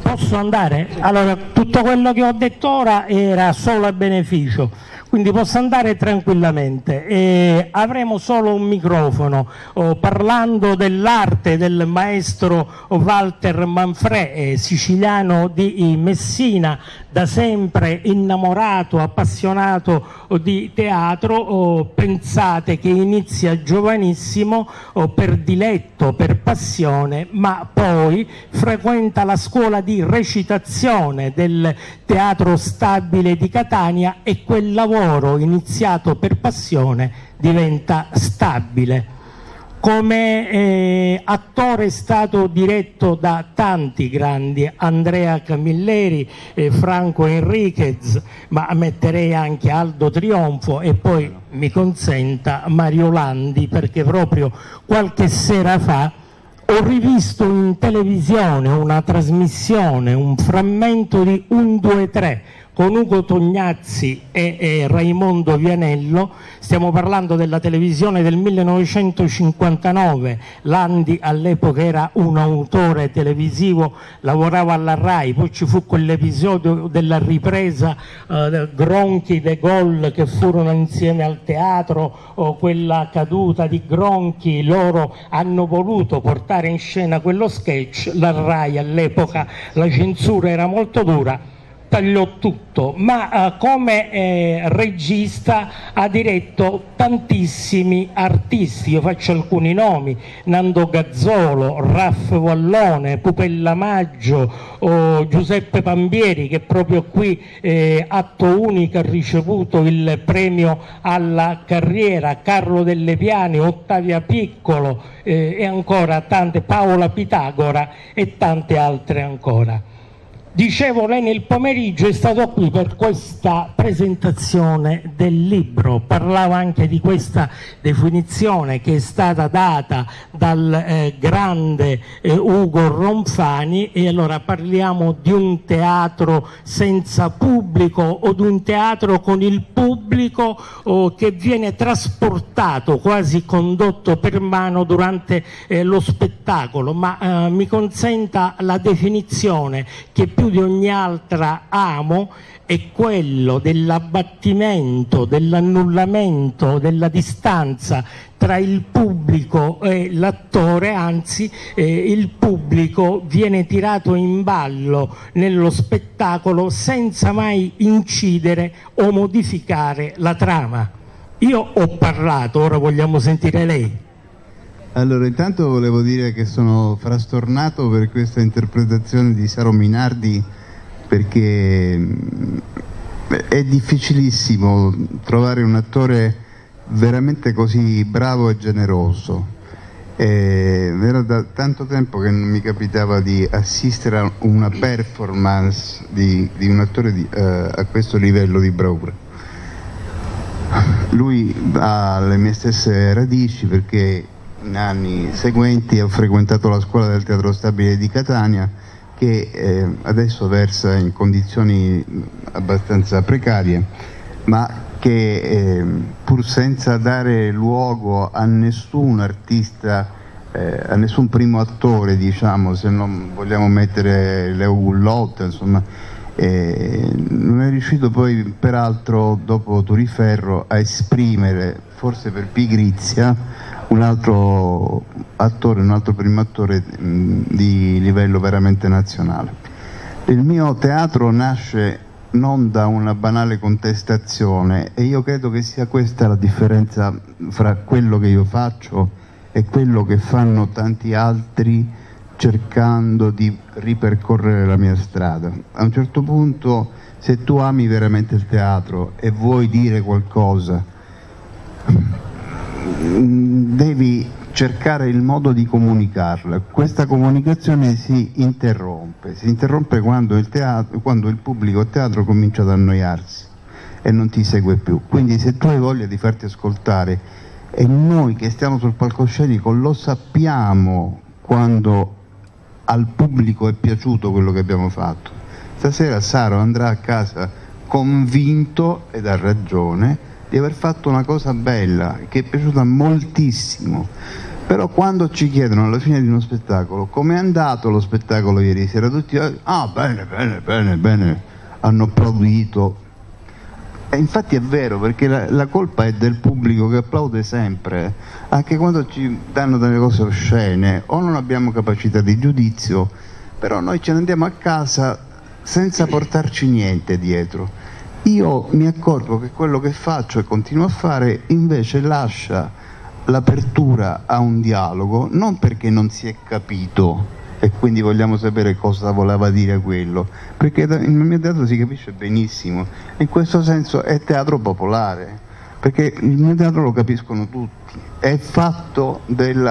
Posso andare? Allora, tutto quello che ho detto ora era solo a beneficio, quindi posso andare tranquillamente. Avremo solo un microfono parlando dell'arte del maestro Walter Manfrè, siciliano di Messina, da sempre innamorato, appassionato di teatro. Pensate che inizia giovanissimo per diletto, per passione, ma poi frequenta la scuola di recitazione del Teatro Stabile di Catania e quel lavoro iniziato per passione diventa stabile. Come attore è stato diretto da tanti grandi, Andrea Camilleri, Franco Enriquez, ma metterei anche Aldo Trionfo e poi mi consenta Mario Landi, perché proprio qualche sera fa ho rivisto in televisione una trasmissione, un frammento di 1, 2, 3 con Ugo Tognazzi e Raimondo Vianello. Stiamo parlando della televisione del 1959. Landi all'epoca era un autore televisivo, lavorava alla RAI, poi ci fu quell'episodio della ripresa Gronchi De Gaulle che furono insieme al teatro, quella caduta di Gronchi. Loro hanno voluto portare in scena quello sketch, la RAI all'epoca, la censura era molto dura, tagliò tutto, ma come regista ha diretto tantissimi artisti. Io faccio alcuni nomi: Nando Gazzolo, Raff Wallone, Pupella Maggio, Giuseppe Pambieri, che proprio qui atto unico ha ricevuto il premio alla carriera, Carlo Delle Piane, Ottavia Piccolo e ancora tante, Paola Pitagora e tante altre ancora. Dicevo, lei nel pomeriggio è stato qui per questa presentazione del libro, parlava anche di questa definizione che è stata data dal grande Ugo Ronfani, e allora parliamo di un teatro senza pubblico o di un teatro con il pubblico che viene trasportato, quasi condotto per mano durante lo spettacolo, ma mi consenta la definizione che più di ogni altra amo, è quello dell'abbattimento, dell'annullamento, della distanza tra il pubblico e l'attore. Anzi, il pubblico viene tirato in ballo nello spettacolo senza mai incidere o modificare la trama. Io ho parlato, ora vogliamo sentire lei. Allora, intanto volevo dire che sono frastornato per questa interpretazione di Saro Minardi, perché è difficilissimo trovare un attore veramente così bravo e generoso. Era da tanto tempo che non mi capitava di assistere a una performance di un attore a questo livello di bravura. Lui ha le mie stesse radici, perché in anni seguenti ho frequentato la scuola del Teatro Stabile di Catania, che adesso versa in condizioni abbastanza precarie, ma che pur senza dare luogo a nessun artista, a nessun primo attore, diciamo, se non vogliamo mettere Leo Gullotta, insomma, non è riuscito poi, peraltro, dopo Turiferro, a esprimere, forse per pigrizia, un altro attore, un altro primo attore di livello veramente nazionale. Il mio teatro nasce non da una banale contestazione, e io credo che sia questa la differenza fra quello che io faccio e quello che fanno tanti altri cercando di ripercorrere la mia strada. A un certo punto, se tu ami veramente il teatro e vuoi dire qualcosa, devi cercare il modo di comunicarla. Questa comunicazione si interrompe quando il pubblico a teatro comincia ad annoiarsi e non ti segue più. Quindi se tu hai voglia di farti ascoltare, e noi che stiamo sul palcoscenico lo sappiamo quando al pubblico è piaciuto quello che abbiamo fatto. Stasera Saro andrà a casa convinto, ed ha ragione, di aver fatto una cosa bella, che è piaciuta moltissimo. Però quando ci chiedono alla fine di uno spettacolo come è andato lo spettacolo ieri sera, tutti bene, hanno applaudito. E infatti è vero, perché la colpa è del pubblico che applaude sempre, anche quando ci danno delle cose oscene o non abbiamo capacità di giudizio, però noi ce ne andiamo a casa senza portarci niente dietro. Io mi accorgo che quello che faccio e continuo a fare invece lascia l'apertura a un dialogo, non perché non si è capito e quindi vogliamo sapere cosa voleva dire quello, perché nel mio teatro si capisce benissimo, in questo senso è teatro popolare, perché il mio teatro lo capiscono tutti, è fatto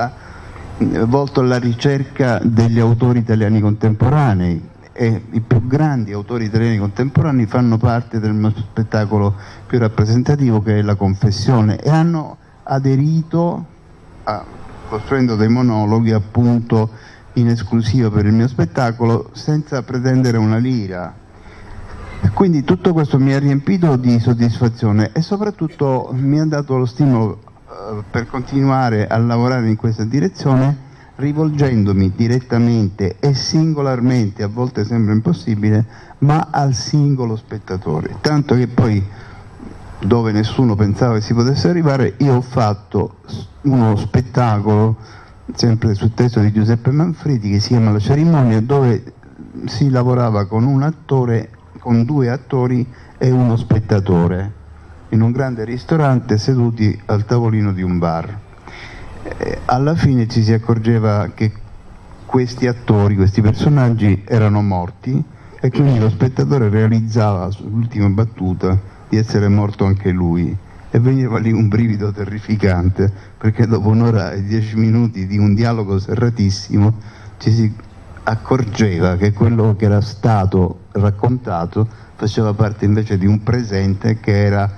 volto alla ricerca degli autori italiani contemporanei, e i più grandi autori italiani contemporanei fanno parte del mio spettacolo più rappresentativo, che è La Confessione, e hanno aderito costruendo dei monologhi appunto in esclusiva per il mio spettacolo senza pretendere una lira. Quindi tutto questo mi ha riempito di soddisfazione e soprattutto mi ha dato lo stimolo per continuare a lavorare in questa direzione, rivolgendomi direttamente e singolarmente, a volte sembra impossibile, ma al singolo spettatore, tanto che poi, dove nessuno pensava che si potesse arrivare, io ho fatto uno spettacolo sempre sul testo di Giuseppe Manfredi che si chiama La Cerimonia, dove si lavorava con un attore, con 2 attori e uno spettatore in un grande ristorante seduti al tavolino di un bar. Alla fine ci si accorgeva che questi attori, questi personaggi erano morti e quindi lo spettatore realizzava sull'ultima battuta di essere morto anche lui. E veniva lì un brivido terrificante, perché dopo 1 ora e 10 minuti di un dialogo serratissimo ci si accorgeva che quello che era stato raccontato faceva parte invece di un presente che era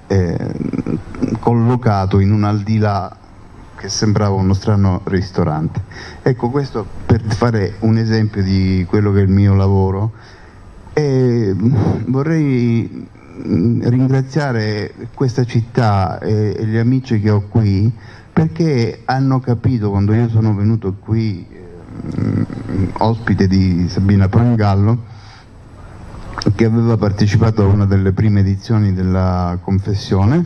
collocato in un al di là che sembrava uno strano ristorante. Ecco, questo per fare un esempio di quello che è il mio lavoro. E vorrei ringraziare questa città e gli amici che ho qui, perché hanno capito, quando io sono venuto qui ospite di Sabina Pangallo, che aveva partecipato a una delle prime edizioni della Confessione,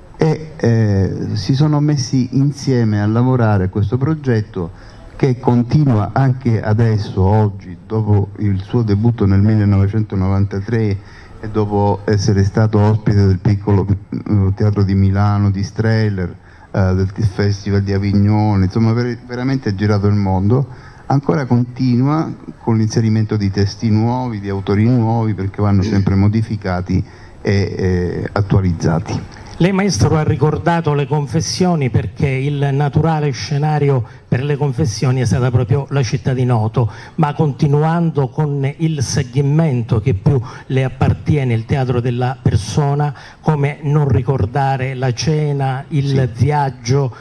e si sono messi insieme a lavorare a questo progetto che continua anche adesso, oggi, dopo il suo debutto nel 1993 e dopo essere stato ospite del piccolo teatro di Milano, di Streller, del Festival di Avignone, insomma veramente ha girato il mondo, ancora continua con l'inserimento di testi nuovi, di autori nuovi, perché vanno sempre modificati e attualizzati. Lei, maestro, ha ricordato le confessioni, perché il naturale scenario per le confessioni è stata proprio la città di Noto, ma continuando con il segmento che più le appartiene, il teatro della persona, come non ricordare la cena, il viaggio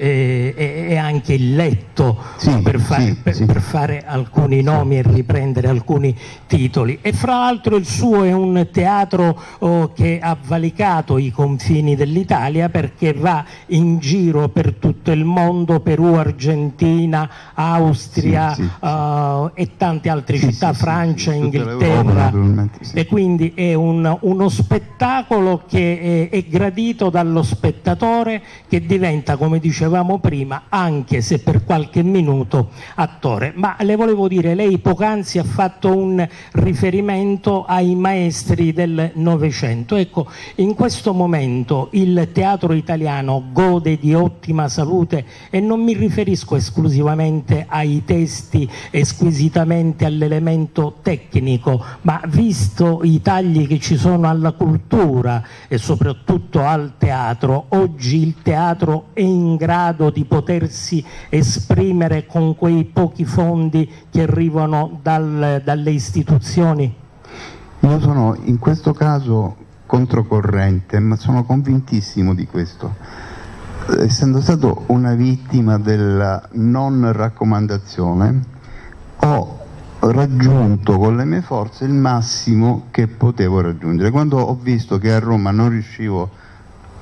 e anche il letto, per fare alcuni nomi e riprendere alcuni titoli. E fra l'altro il suo è un teatro che ha valicato i confini dell'Italia, perché va in giro per tutto il mondo, Perù, Argentina, Austria e tante altre città, Francia, Inghilterra, e quindi è uno spettacolo che è gradito dallo spettatore, che diventa, come dicevamo prima, anche se per qualche minuto, attore. Ma le volevo dire, lei poc'anzi ha fatto un riferimento ai maestri del Novecento. Ecco, in questo momento il teatro italiano gode di ottima salute, e non mi riferisco esclusivamente ai testi e squisitamente all'elemento tecnico, ma visto i tagli che ci sono alla cultura e soprattutto al teatro, oggi il teatro è in grado di potersi esprimere con quei pochi fondi che arrivano dalle istituzioni? Io sono in questo caso controcorrente, ma sono convintissimo di questo. Essendo stato una vittima della non raccomandazione, ho raggiunto con le mie forze il massimo che potevo raggiungere. Quando ho visto che a Roma non riuscivo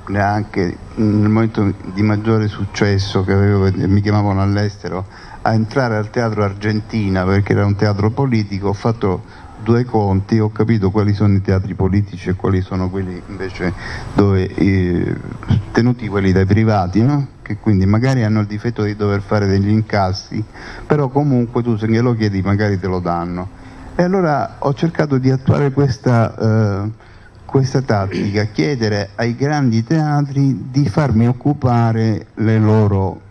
neanche nel momento di maggiore successo che avevo, mi chiamavano all'estero, a entrare al teatro Argentina perché era un teatro politico. Ho fatto due conti, ho capito quali sono i teatri politici e quali sono quelli invece dove tenuti quelli dai privati, no? Che quindi magari hanno il difetto di dover fare degli incassi, però comunque tu se glielo chiedi magari te lo danno. E allora ho cercato di attuare questa tattica, chiedere ai grandi teatri di farmi occupare le loro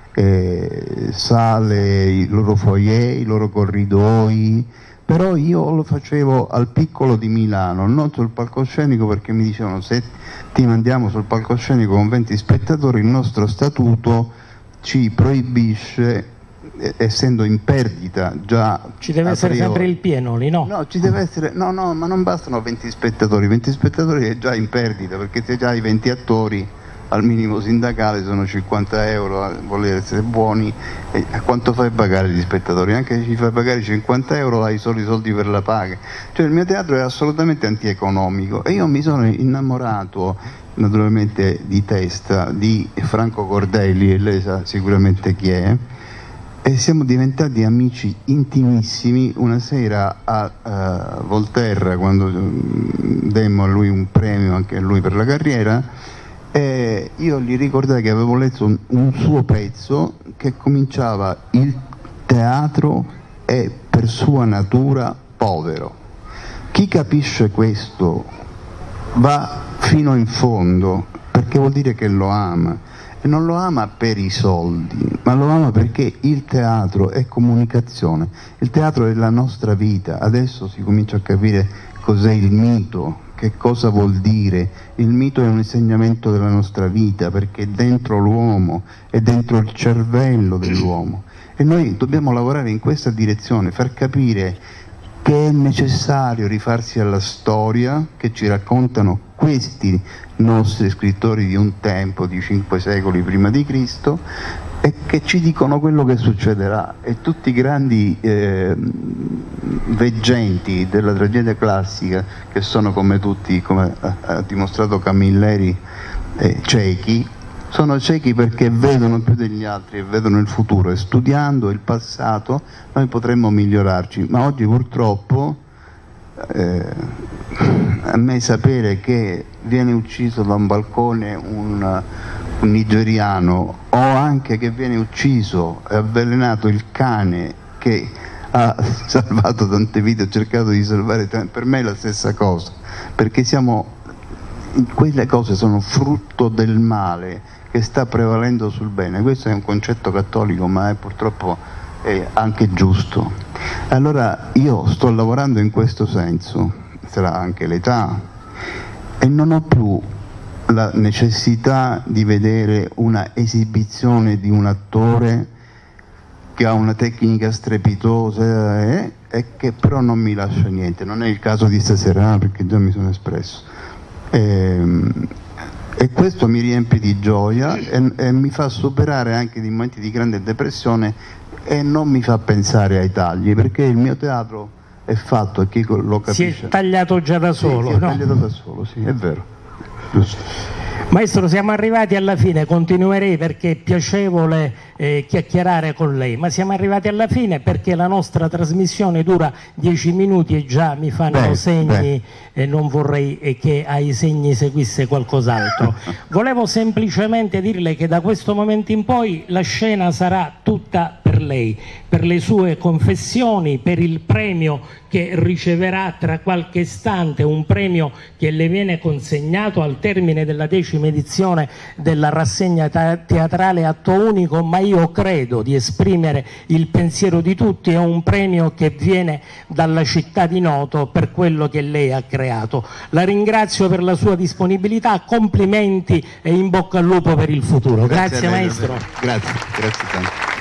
sale, i loro foyer, i loro corridoi, però io lo facevo al Piccolo di Milano, non sul palcoscenico, perché mi dicevano: se ti mandiamo sul palcoscenico con 20 spettatori il nostro statuto ci proibisce, essendo in perdita già. Ci deve essere sempre il pieno lì, no? No, ci deve essere, no, ma non bastano 20 spettatori è già in perdita, perché se già hai 20 attori al minimo sindacale sono 50 euro, a voler essere buoni, e a quanto fai pagare gli spettatori? Anche se ci fai pagare 50 euro hai solo i soldi per la paga. Cioè il mio teatro è assolutamente antieconomico, e io mi sono innamorato naturalmente di testa di Franco Cordelli, e lei sa sicuramente chi è, e siamo diventati amici intimissimi. Una sera a Volterra, quando demmo a lui un premio, anche a lui per la carriera, e io gli ricordai che avevo letto un suo pezzo che cominciava: il teatro è per sua natura povero. Chi capisce questo va fino in fondo, perché vuol dire che lo ama, e non lo ama per i soldi, ma lo ama perché il teatro è comunicazione, il teatro è la nostra vita. Adesso si comincia a capire cos'è il mito, che cosa vuol dire. Il mito è un insegnamento della nostra vita, perché è dentro l'uomo, è dentro il cervello dell'uomo, e noi dobbiamo lavorare in questa direzione, far capire che è necessario rifarsi alla storia che ci raccontano questi nostri scrittori di un tempo, di 5 secoli prima di Cristo, e che ci dicono quello che succederà. E tutti i grandi veggenti della tragedia classica, che sono come tutti, come ha dimostrato Camilleri, ciechi, sono ciechi perché vedono più degli altri e vedono il futuro, e studiando il passato noi potremmo migliorarci. Ma oggi purtroppo a me sapere che viene ucciso da un balcone un nigeriano, o anche che viene ucciso e avvelenato il cane che ha salvato tante vite, ho cercato di salvare per me è la stessa cosa, perché quelle cose sono frutto del male che sta prevalendo sul bene. Questo è un concetto cattolico, ma purtroppo è anche giusto. Allora io sto lavorando in questo senso, sarà anche l'età, e non ho più la necessità di vedere una esibizione di un attore che ha una tecnica strepitosa e che però non mi lascia niente. Non è il caso di stasera, perché già mi sono espresso, e questo mi riempie di gioia e mi fa superare anche dei momenti di grande depressione, e non mi fa pensare ai tagli, perché il mio teatro è fatto, e chi lo capisce si è tagliato già da solo, si è no? tagliato da solo, sì, è vero. Giusto. Maestro, siamo arrivati alla fine, continuerei perché è piacevole chiacchierare con lei, ma siamo arrivati alla fine perché la nostra trasmissione dura 10 minuti e già mi fanno segni, e non vorrei che ai segni seguisse qualcos'altro. Volevo semplicemente dirle che da questo momento in poi la scena sarà tutta per lei, per le sue confessioni, per il premio che riceverà tra qualche istante, un premio che le viene consegnato al termine della 10ª edizione della rassegna teatrale Atto Unico, ma io credo di esprimere il pensiero di tutti. È un premio che viene dalla città di Noto per quello che lei ha creato. La ringrazio per la sua disponibilità, complimenti e in bocca al lupo per il futuro. Grazie maestro. Grazie tanto.